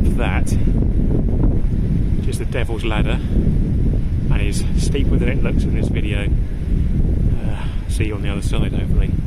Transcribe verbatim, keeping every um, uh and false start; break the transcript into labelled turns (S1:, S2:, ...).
S1: that, which is the Devil's Ladder, and is steeper than it looks in this video. Uh, see you on the other side, hopefully.